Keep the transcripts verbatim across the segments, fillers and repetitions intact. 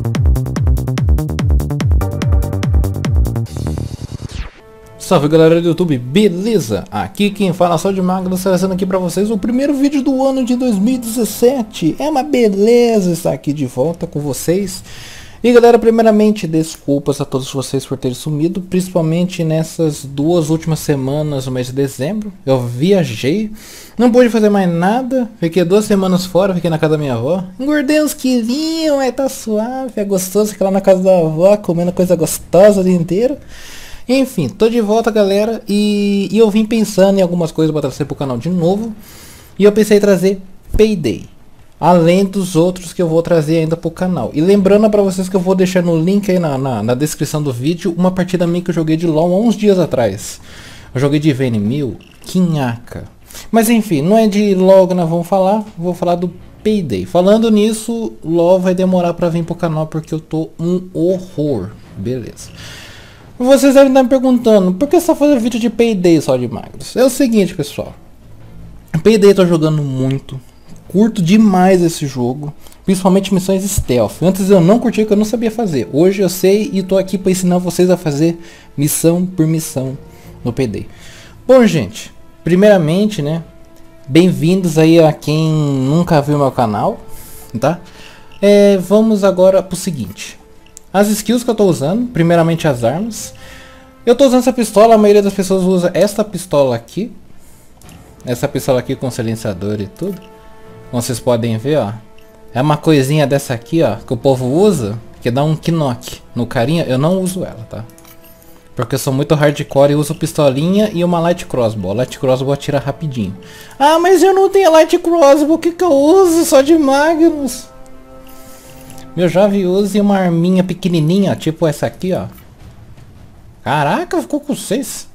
Salve galera do YouTube, beleza? Aqui quem fala é Só de Magno, trazendo aqui pra vocês o primeiro vídeo do ano de dois mil e dezessete. É uma beleza estar aqui de volta com vocês. E galera, primeiramente desculpas a todos vocês por terem sumido, principalmente nessas duas últimas semanas no mês de dezembro. Eu viajei, não pude fazer mais nada, fiquei duas semanas fora, fiquei na casa da minha avó. Engordei uns quilinhos, mas tá suave, é gostoso ficar lá na casa da avó, comendo coisa gostosa o dia inteiro. Enfim, tô de volta galera, e, e eu vim pensando em algumas coisas para trazer pro canal de novo. E eu pensei em trazer Payday, além dos outros que eu vou trazer ainda pro canal. E lembrando para vocês que eu vou deixar no link aí na, na, na descrição do vídeo uma partida minha que eu joguei de LoL há uns dias atrás. Eu joguei de Vayne mil, Quinhaca. Mas enfim, não é de LoL que nós vamos falar, vou falar do Payday. Falando nisso, LoL vai demorar para vir pro canal porque eu tô um horror, beleza. Vocês devem estar me perguntando, por que você está fazendo vídeo de Payday só de magros? É o seguinte pessoal, Payday eu tô jogando muito, curto demais esse jogo, principalmente missões stealth. Antes eu não curtia, que eu não sabia fazer, hoje eu sei e tô aqui para ensinar vocês a fazer missão por missão no Payday. Bom gente, primeiramente né, bem-vindos aí a quem nunca viu meu canal, tá? É, vamos agora pro seguinte. As skills que eu tô usando, primeiramente as armas. Eu tô usando essa pistola, a maioria das pessoas usa esta pistola aqui. Essa pistola aqui com silenciador e tudo. Como vocês podem ver, ó. É uma coisinha dessa aqui, ó, que o povo usa, que dá um knock no carinha. Eu não uso ela, tá? Porque eu sou muito hardcore e uso pistolinha e uma light crossbow. A light crossbow atira rapidinho. Ah, mas eu não tenho light crossbow, o que que eu uso? Só de Magnus. Meu jovem, use uma arminha pequenininha, tipo essa aqui, ó. Caraca, ficou com seis.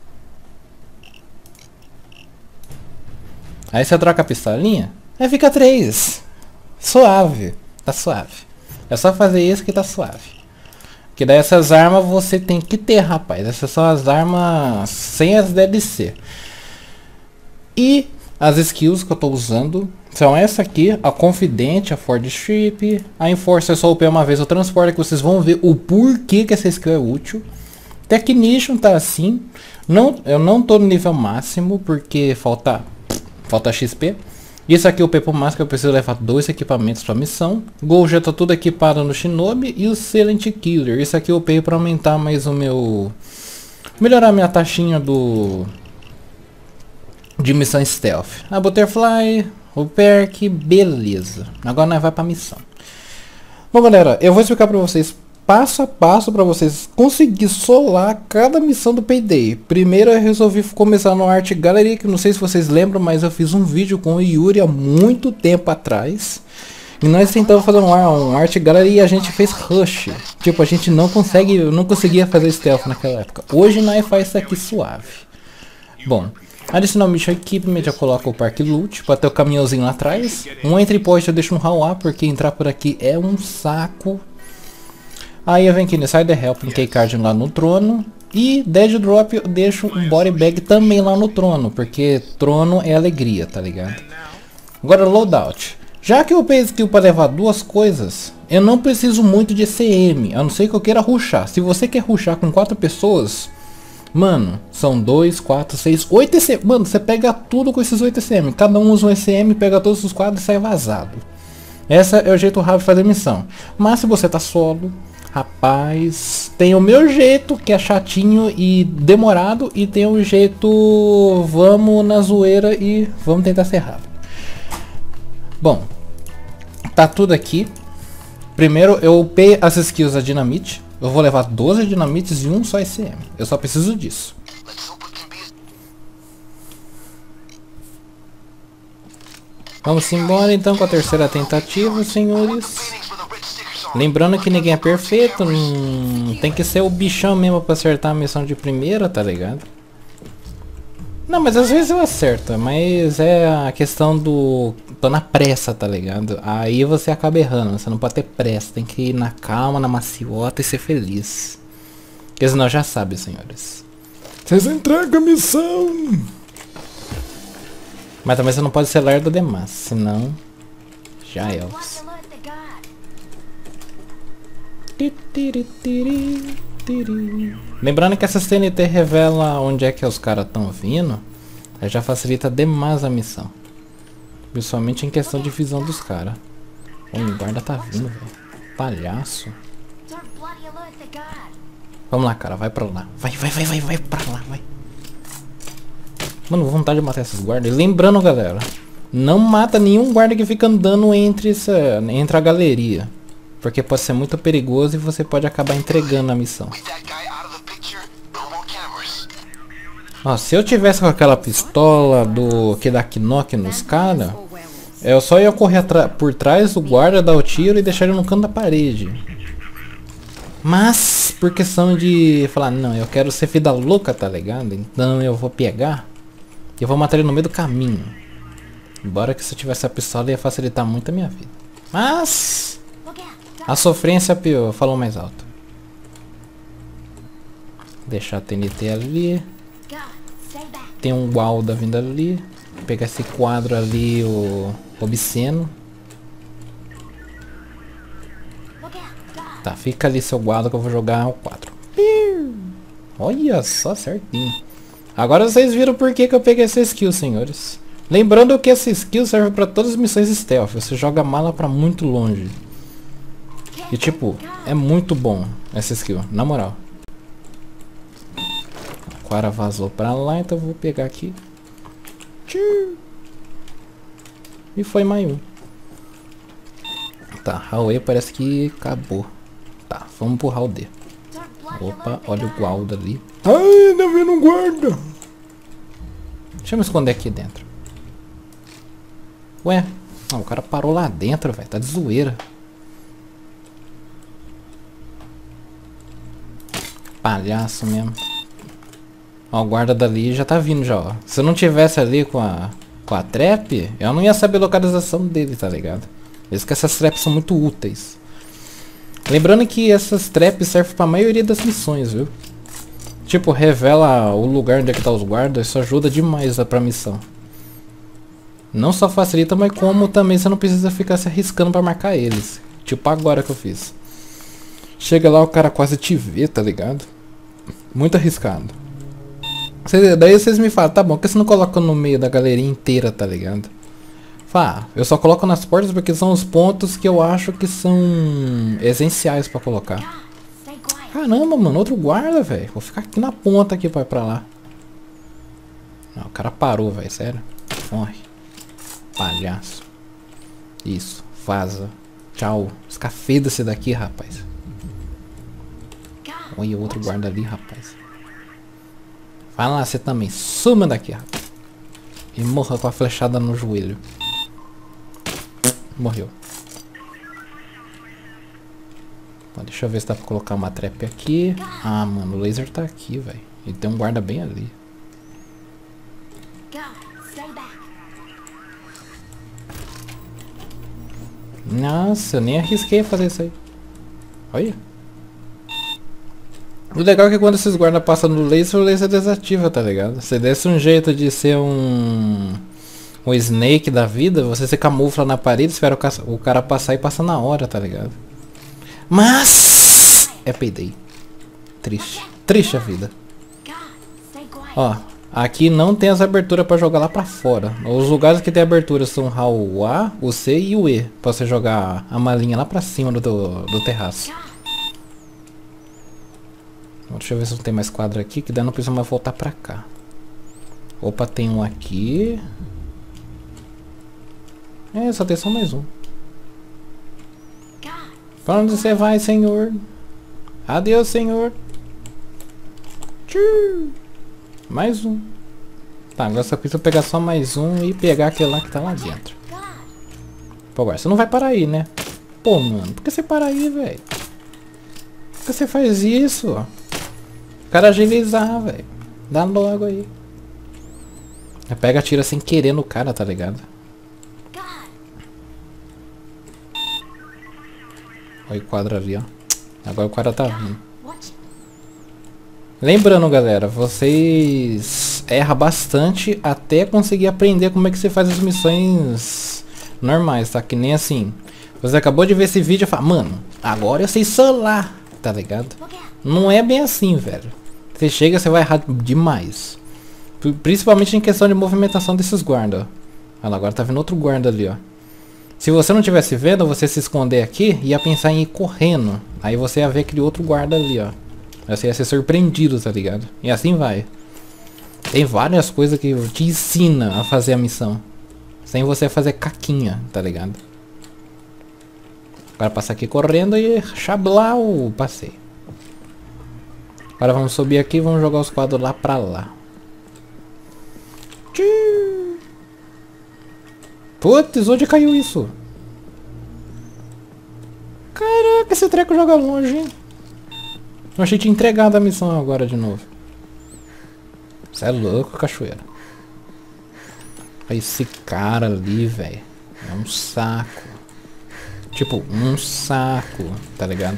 Aí você troca a pistolinha, aí fica três. Suave, tá suave. É só fazer isso que tá suave. Que daí essas armas você tem que ter, rapaz. Essas são as armas sem as D L C. E as skills que eu tô usando são essa aqui, a Confidente, a Ford Strip, a Enforcer só upei uma vez, o Transporter, que vocês vão ver o porquê que essa skill é útil. Technician tá assim, não, eu não tô no nível máximo, porque falta, falta X P. Isso aqui eu upei pro máximo, eu preciso levar dois equipamentos pra missão. Gol já tá tudo equipado no Shinobi e o Silent Killer. Isso aqui eu upei pra aumentar mais o meu... melhorar minha taxinha do... de missão stealth. A Butterfly, o perk, beleza. Agora nós vai pra missão. Bom galera, eu vou explicar pra vocês passo a passo pra vocês conseguir solar cada missão do Payday. Primeiro eu resolvi começar no Art Gallery, que não sei se vocês lembram, mas eu fiz um vídeo com o Yuri há muito tempo atrás. E nós tentamos fazer um, um Art Gallery e a gente fez Rush. Tipo, a gente não consegue, não conseguia fazer stealth naquela época. Hoje nós faz isso aqui suave. Bom, adicionar o Mission Equipment, já coloco o Park Loot para ter o caminhãozinho lá atrás. Um entry point eu deixo no Hall A, porque entrar por aqui é um saco. Aí eu venho aqui no Side Help, um Keycard lá no trono. E Dead Drop eu deixo um Body Bag também lá no trono, porque trono é alegria, tá ligado? Agora Loadout. Já que eu peguei skill para levar duas coisas, eu não preciso muito de E C M, a não ser que eu queira rushar. Se você quer rushar com quatro pessoas... mano, são dois, quatro, seis, oito E C M. Mano, você pega tudo com esses oito E C M. Cada um usa um E C M, pega todos os quadros e sai vazado. Essa é o jeito rápido de fazer missão. Mas se você tá solo, rapaz, tem o meu jeito, que é chatinho e demorado. E tem o jeito, vamos na zoeira e vamos tentar ser rápido. Bom, tá tudo aqui. Primeiro eu upei as skills da Dinamite. Eu vou levar doze dinamites e um só E C M. Eu só preciso disso. Vamos embora então com a terceira tentativa, senhores. Lembrando que ninguém é perfeito. Não tem que ser o bichão mesmo pra acertar a missão de primeira, tá ligado? Não, mas às vezes eu acerto. Mas é a questão do... tô na pressa, tá ligado? Aí você acaba errando. Você não pode ter pressa. Tem que ir na calma, na maciota e ser feliz. Porque senão já sabe, senhores. Vocês entregam a missão! Mas também você não pode ser lerdo demais. Senão... já é. Lembrando que essa C N T revela onde é que os caras estão vindo. Aí já facilita demais a missão. Principalmente em questão de visão dos caras. O guarda tá vindo, velho. Palhaço. Vamos lá, cara. Vai pra lá. Vai, vai, vai, vai, vai pra lá, vai. Mano, vontade de matar esses guardas. E lembrando, galera. Não mata nenhum guarda que fica andando entre, essa, entre a galeria. Porque pode ser muito perigoso e você pode acabar entregando a missão. Ó, se eu tivesse com aquela pistola do que dá knock nos caras, eu só ia correr por trás do guarda, dar o tiro e deixar ele no canto da parede. Mas, por questão de falar, não, eu quero ser vida louca, tá ligado? Então eu vou pegar e eu vou matar ele no meio do caminho. Embora que se eu tivesse a pistola ia facilitar muito a minha vida. Mas a sofrência pior, falou mais alto. Deixar a T N T ali. Tem um guarda vindo ali. Vou pegar esse quadro ali, o obsceno. Tá, fica ali seu guarda que eu vou jogar o quatro. Olha só, certinho. Agora vocês viram por que que eu peguei essa skill, senhores. Lembrando que essa skill serve pra todas as missões stealth. Você joga mala pra muito longe. E tipo, é muito bom essa skill, na moral. O cara vazou pra lá, então eu vou pegar aqui. E foi mais um. Tá, Huawei parece que acabou. Tá, vamos pro Hall D. Opa, olha o guarda ali. Ai, não vendo um guarda. Deixa eu me esconder aqui dentro. Ué, não, o cara parou lá dentro, velho. Tá de zoeira. Palhaço mesmo. Ó, o guarda dali já tá vindo já, ó. Se eu não tivesse ali com a com a trap, eu não ia saber a localização dele, tá ligado? Por isso que essas traps são muito úteis. Lembrando que essas traps servem pra maioria das missões, viu? Tipo, revela o lugar onde é que tá os guardas, isso ajuda demais pra missão. Não só facilita, mas como também você não precisa ficar se arriscando pra marcar eles. Tipo agora que eu fiz. Chega lá, o cara quase te vê, tá ligado? Muito arriscado. Cê, daí vocês me falam, tá bom, por que você não coloca no meio da galeria inteira, tá ligado? Fala, eu só coloco nas portas porque são os pontos que eu acho que são essenciais pra colocar. Caramba, mano, outro guarda, velho. Vou ficar aqui na ponta aqui pra ir pra lá. Não, o cara parou, velho, sério. Morre. Palhaço. Isso, vaza. Tchau. Escafeda-se daqui, rapaz. Olha o outro guarda ali, rapaz. Vai lá, você também. Suma daqui, rapaz. E morra com a flechada no joelho. Morreu. Bom, deixa eu ver se dá pra colocar uma trap aqui. Ah, mano, o laser tá aqui, velho. E tem um guarda bem ali. Nossa, eu nem arrisquei fazer isso aí. Olha. O legal é que quando esses guardas passam no laser, o laser desativa, tá ligado? Você desse um jeito de ser um... um Snake da vida, você se camufla na parede, espera o, ca o cara passar e passa na hora, tá ligado? Mas... é payday. Triste. Triste a vida. Ó, aqui não tem as aberturas pra jogar lá pra fora. Os lugares que tem abertura são o A, o C e o E. Pra você jogar a malinha lá pra cima do, do terraço. Deixa eu ver se não tem mais quadro aqui, que daí não precisa mais voltar pra cá. Opa, tem um aqui. É, só tem só mais um. Pra onde você vai, senhor? Adeus, senhor. Tchau. Mais um. Tá, agora só preciso pegar só mais um e pegar aquele lá que tá lá dentro. Pô, agora você não vai parar aí, né? Pô, mano, por que você para aí, velho? Por que você faz isso? O cara agilizar, velho. Dá logo aí. Pega, tira sem querer no cara, tá ligado? Olha o quadro ali, ó. Agora o cara tá vindo. Lembrando, galera, vocês erram bastante até conseguir aprender como é que você faz as missões normais, tá? Que nem assim, Você acabou de ver esse vídeo e fala, mano, agora eu sei solar, tá ligado? Não é bem assim, velho. Você chega, você vai errar demais. Principalmente em questão de movimentação desses guardas, ó. Olha lá, agora tá vindo outro guarda ali, ó. Se você não tivesse vendo, você se esconder aqui, ia pensar em ir correndo. Aí você ia ver aquele outro guarda ali, ó. Você ia ser surpreendido, tá ligado? E assim vai. Tem várias coisas que te ensina a fazer a missão. Sem você fazer caquinha, tá ligado? Agora passar aqui correndo e chablar o passeio. Agora vamos subir aqui e vamos jogar os quadros lá pra lá. Putz, onde caiu isso? Caraca, esse treco joga longe, hein? Eu achei que tinha entregado a missão agora de novo. Você é louco, cachoeira. Olha esse cara ali, velho. É um saco. Tipo, um saco, tá ligado?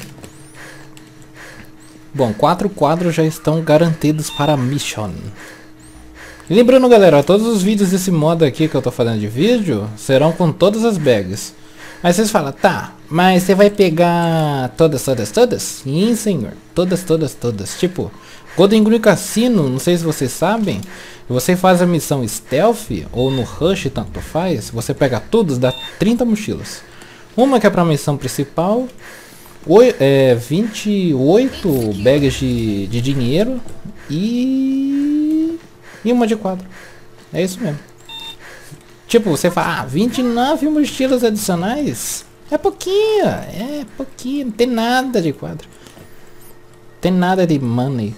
Bom, quatro quadros já estão garantidos para a mission. E lembrando, galera, todos os vídeos desse modo aqui que eu tô fazendo de vídeo serão com todas as bags. Aí vocês falam, tá, mas você vai pegar todas, todas, todas? Sim, senhor. Todas, todas, todas. Tipo, Golden Green Cassino, não sei se vocês sabem, você faz a missão Stealth ou no Rush, tanto faz, você pega todos, dá trinta mochilas. Uma que é pra missão principal, é, vinte e oito bags de, de dinheiro e... e uma de quadro. É isso mesmo. Tipo, você fala, ah, vinte e nove mochilas adicionais? É pouquinho, é pouquinho, não tem nada de quadro. Tem nada de money.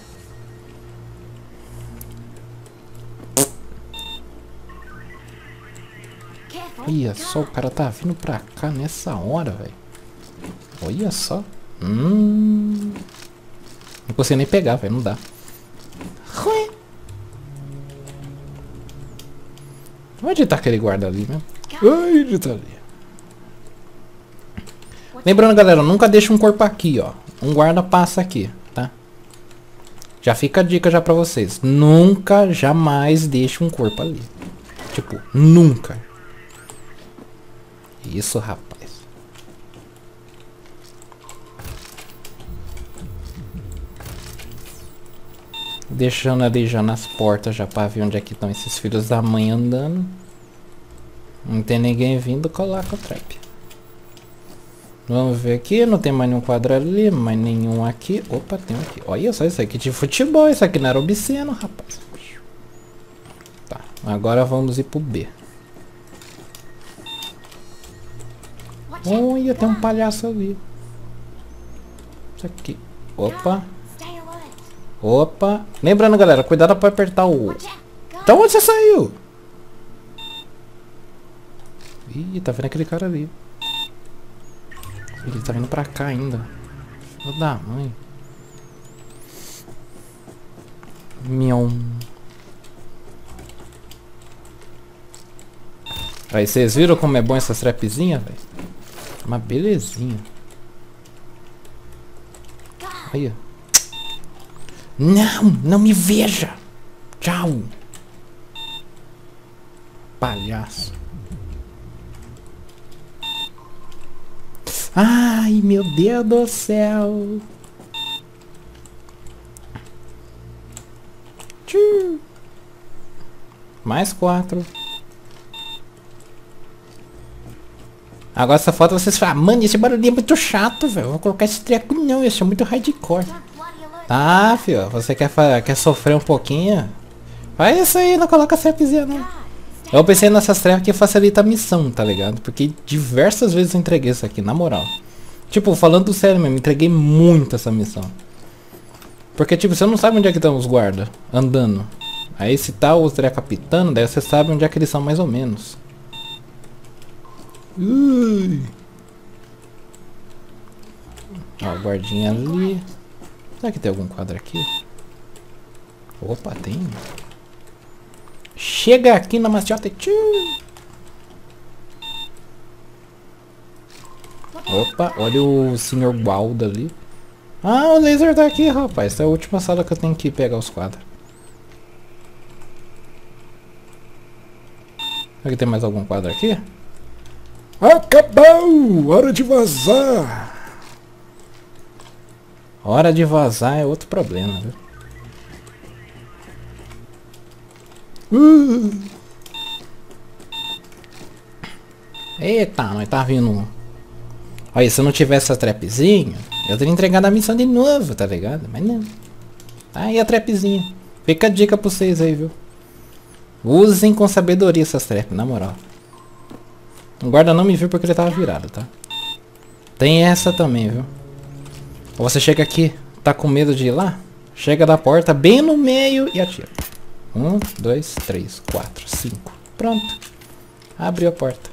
Olha só, o cara tá vindo pra cá nessa hora, velho. Olha só. Hum. Não consigo nem pegar, velho, não dá. Ué. Onde tá aquele guarda ali mesmo? Onde tá ali? Lembrando, galera, nunca deixa um corpo aqui, ó. Um guarda passa aqui, tá? Já fica a dica já pra vocês. Nunca, jamais deixe um corpo ali. Tipo, nunca. Isso, rapaz. Deixando ali já nas portas, já pra ver onde é que estão esses filhos da mãe andando. Não tem ninguém vindo, coloca o trap. Vamos ver aqui, não tem mais nenhum quadro ali, mais nenhum aqui. Opa, tem um aqui. Olha só isso aqui de futebol, isso aqui não era obsceno, rapaz. Tá, agora vamos ir pro B. Olha, tem um palhaço ali. Isso aqui. Opa. Opa. Lembrando, galera, cuidado pra apertar o... Então onde você saiu? Ih, tá vendo aquele cara ali. Ele tá vindo pra cá ainda. Filho da mãe. Mion. Aí, vocês viram como é bom essas trapzinhas, velho? Uma belezinha. Aí. Não, não me veja. Tchau. Palhaço. Ai, meu Deus do céu. Tchau. Mais quatro. Agora essa foto vocês falam, mano, esse barulhinho é muito chato, velho. Vou colocar esse treco não, isso é muito hardcore. Tá, filho, você quer, quer sofrer um pouquinho? Faz isso aí, não coloca trapzinha não. Eu pensei nessas trevas que facilita a missão, tá ligado? Porque diversas vezes eu entreguei isso aqui, na moral. Tipo, falando sério mesmo, entreguei muito essa missão. Porque tipo, você não sabe onde é que estão os guardas andando. Aí se tá os treca pitando, daí você sabe onde é que eles são mais ou menos. Ui. Ó, o guardinha ali. Será que tem algum quadro aqui? Opa, tem. Chega aqui na maciota. Opa, olha o senhor Waldo ali. Ah, o laser tá aqui, rapaz. Essa é a última sala que eu tenho que pegar os quadros. Será que tem mais algum quadro aqui? Acabou! Hora de vazar! Hora de vazar é outro problema, viu? Uh. Eita, mas tá vindo. Olha, se eu não tivesse essa trapzinha, eu teria entregado a missão de novo, tá ligado? Mas não. Tá aí a trapzinha. Fica a dica pra vocês aí, viu? Usem com sabedoria essas trap, na moral. O guarda não me viu porque ele tava virado, tá? Tem essa também, viu? Você chega aqui, tá com medo de ir lá? Chega da porta bem no meio e atira. Um, dois, três, quatro, cinco. Pronto. Abriu a porta.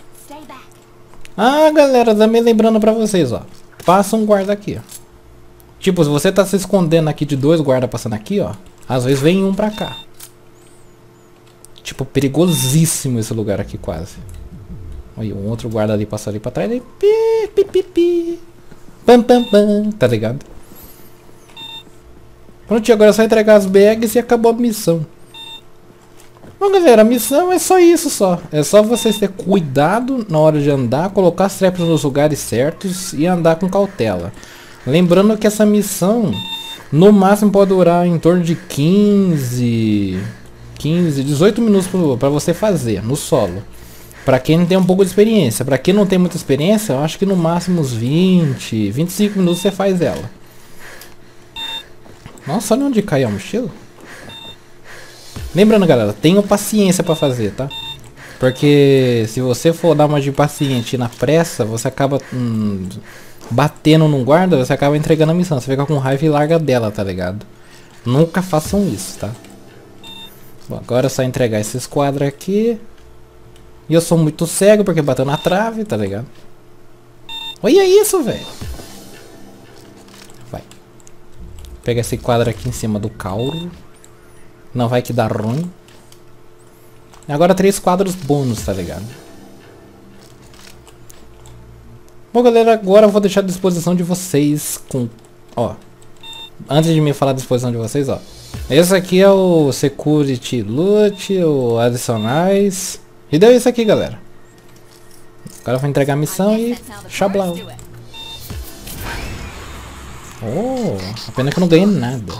Ah, galera, também lembrando pra vocês, ó. Passa um guarda aqui, ó. Tipo, se você tá se escondendo aqui de dois guardas passando aqui, ó. Às vezes vem um pra cá. Tipo, perigosíssimo esse lugar aqui quase. Olha, um outro guarda ali passou ali pra trás. Aí, pi, pi, pi, pi. Pam, pam, pam. Tá ligado? Pronto, agora é só entregar as bags e acabou a missão. Bom, galera, a missão é só isso só. É só vocês ter cuidado na hora de andar, colocar as traps nos lugares certos e andar com cautela. Lembrando que essa missão, no máximo, pode durar em torno de quinze, quinze, dezoito minutos para você fazer no solo. Pra quem não tem um pouco de experiência. Pra quem não tem muita experiência, eu acho que no máximo uns vinte, vinte e cinco minutos você faz ela. Nossa, olha onde caiu a mochila. Lembrando, galera, tenham paciência pra fazer, tá? Porque se você for dar uma de paciente na pressa, você acaba hum, batendo num guarda, você acaba entregando a missão. Você fica com raiva e larga dela, tá ligado? Nunca façam isso, tá? Bom, agora é só entregar esses quadros aqui. E eu sou muito cego porque bateu na trave, tá ligado? Olha isso, velho. Vai. Pega esse quadro aqui em cima do cauro. Não vai que dá ruim. Agora três quadros bônus, tá ligado? Bom, galera, agora eu vou deixar à disposição de vocês com... Ó. Antes de me falar à disposição de vocês, ó. Esse aqui é o Security Loot, o Adicionais... E deu isso aqui, galera. Agora eu vou entregar a missão e... Xablau. Oh, a pena que eu não ganhei nada.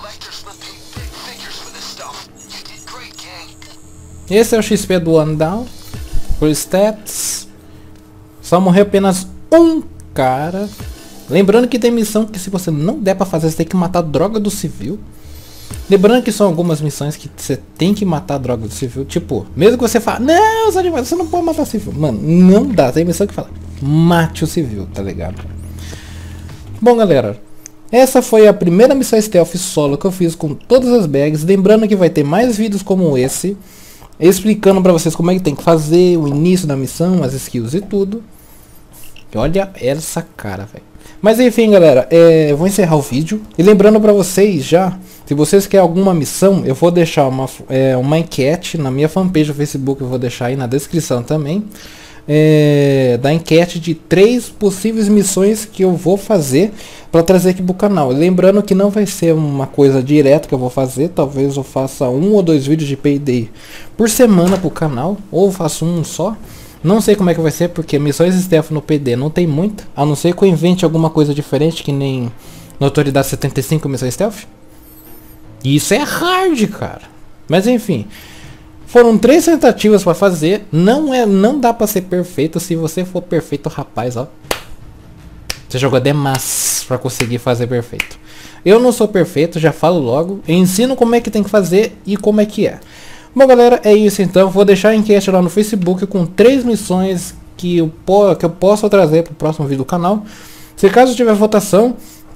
Esse é o X P do One Down. Por stats. Só morreu apenas um cara. Lembrando que tem missão que se você não der pra fazer, você tem que matar a droga do civil. Lembrando que são algumas missões que você tem que matar a droga do civil. Tipo, mesmo que você fale, não, você não pode matar o civil. Mano, não dá. Tem missão que fala, mate o civil, tá ligado? Bom, galera, essa foi a primeira missão stealth solo que eu fiz com todas as bags. Lembrando que vai ter mais vídeos como esse, explicando pra vocês como é que tem que fazer, o início da missão, as skills e tudo. E olha essa cara, velho. Mas enfim, galera, é, eu vou encerrar o vídeo. E lembrando pra vocês já, se vocês querem alguma missão, eu vou deixar uma, é, uma enquete na minha fanpage do Facebook. Eu vou deixar aí na descrição também. É, da enquete de três possíveis missões que eu vou fazer para trazer aqui pro canal. Lembrando que não vai ser uma coisa direta que eu vou fazer. Talvez eu faça um ou dois vídeos de P D por semana pro canal. Ou eu faço um só. Não sei como é que vai ser, porque missões stealth no P D não tem muita. A não ser que eu invente alguma coisa diferente, que nem no Autoridade setenta e cinco missões stealth. E isso é hard, cara. Mas enfim, foram três tentativas para fazer. Não é, não dá para ser perfeito. Se você for perfeito, rapaz, ó, você jogou demais para conseguir fazer perfeito. Eu não sou perfeito, já falo logo. Eu ensino como é que tem que fazer e como é que é. Bom, galera, é isso então. Vou deixar a enquete lá no Facebook com três missões que eu, que eu posso trazer para o próximo vídeo do canal. Se caso tiver votação,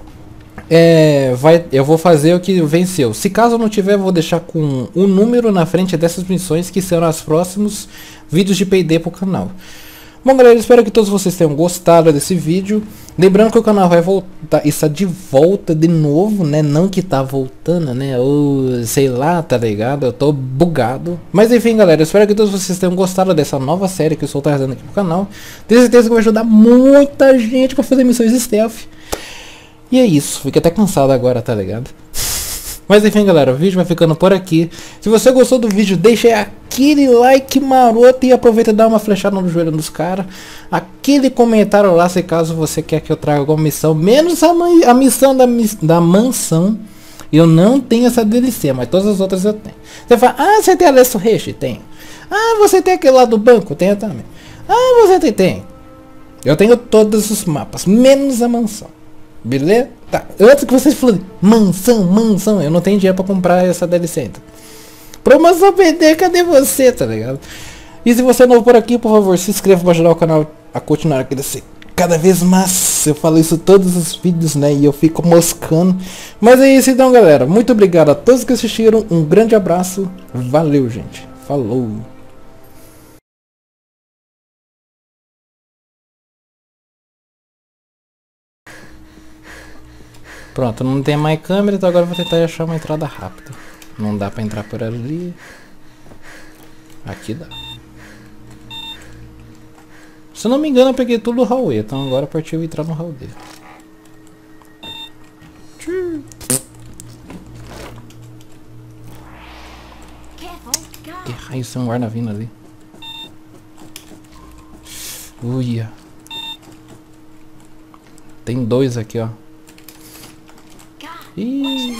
é, vai, eu vou fazer o que venceu. Se caso não tiver, eu vou deixar com um número na frente dessas missões que serão os próximos vídeos de P D para o canal. Bom, galera, espero que todos vocês tenham gostado desse vídeo. Lembrando que o canal vai voltar, está de volta de novo, né? Não que tá voltando, né? Ou sei lá, tá ligado? Eu tô bugado. Mas enfim, galera, espero que todos vocês tenham gostado dessa nova série que eu estou trazendo aqui pro canal. Tenho certeza que vai ajudar muita gente para fazer missões stealth. E é isso, fiquei até cansado agora, tá ligado? Mas enfim, galera, o vídeo vai ficando por aqui. Se você gostou do vídeo, deixa aí aquele like maroto e aproveita e dá uma flechada no joelho dos caras. Aquele comentário lá se caso você quer que eu traga alguma missão. Menos a, a missão da, da mansão. Eu não tenho essa D L C, mas todas as outras eu tenho. Você fala, ah, você tem a Lesso Reche? Tem. Ah, você tem aquele lá do banco? Tem também. Ah, você tem? Tem. Eu tenho todos os mapas, menos a mansão. Beleza? Tá. Antes que vocês falem, mansão, mansão. Eu não tenho dinheiro pra comprar essa D L C ainda. Promoção P D, cadê você, tá ligado? E se você é novo por aqui, por favor, se inscreva pra ajudar o canal a continuar a crescer cada vez mais. Eu falo isso todos os vídeos, né? E eu fico moscando. Mas é isso então, galera. Muito obrigado a todos que assistiram. Um grande abraço. Valeu, gente. Falou. Pronto, não tem mais câmera, então agora eu vou tentar achar uma entrada rápida. Não dá pra entrar por ali. Aqui dá. Se eu não me engano eu peguei tudo do hall E, então agora partiu entrar no hall D. Que raio, tem um guarda vindo ali. Uia. Tem dois aqui, ó. Ih.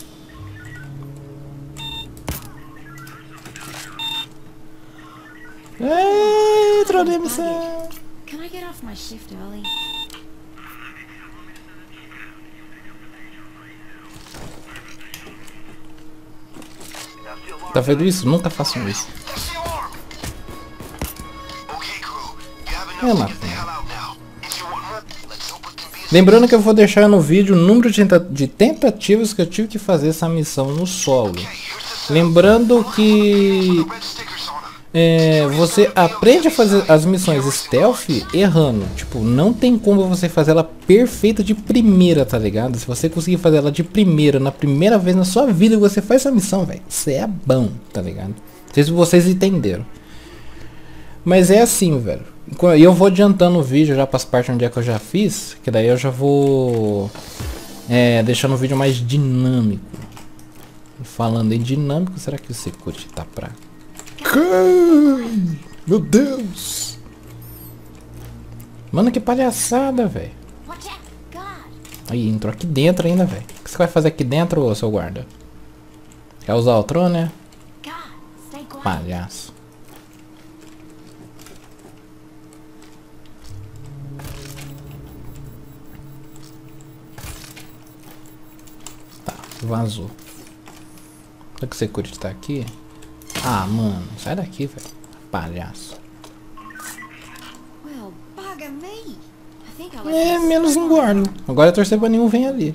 Ei, trolei missão. Can I get off my shift early? Tá vendo isso? Nunca façam isso. É, Marcos. Lembrando que eu vou deixar no vídeo o número de, tenta de tentativas que eu tive que fazer essa missão no solo. Lembrando que é, você aprende a fazer as missões stealth errando. Tipo, não tem como você fazer ela perfeita de primeira, tá ligado? Se você conseguir fazer ela de primeira, na primeira vez na sua vida que você faz essa missão, velho, você é bom, tá ligado? Não sei se vocês entenderam. Mas é assim, velho. E eu vou adiantando o vídeo já para as partes onde é que eu já fiz, que daí eu já vou é, deixando o vídeo mais dinâmico. Falando em dinâmico, será que o Security tá pra... Cai! Meu Deus! Mano, que palhaçada, velho. Aí, entrou aqui dentro ainda, velho. O que você vai fazer aqui dentro, ô, seu guarda? Quer usar o trono, né? Palhaço. Vazou. Será que o Security tá aqui? Ah, mano, sai daqui, velho. Palhaço. É, menos um guarda. Agora é torcer pra nenhum vem ali.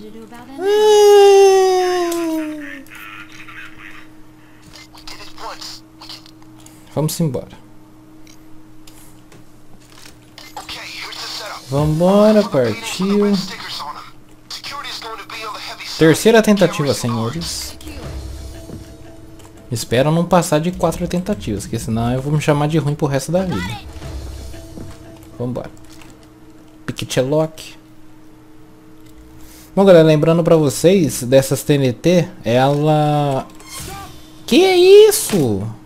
Vamos embora. Vambora, partiu. Terceira tentativa, senhores. Espero não passar de quatro tentativas, porque senão eu vou me chamar de ruim pro resto da vida. Vambora. Piquetelock. Bom, galera, lembrando pra vocês, dessas T N T, ela... Que é isso?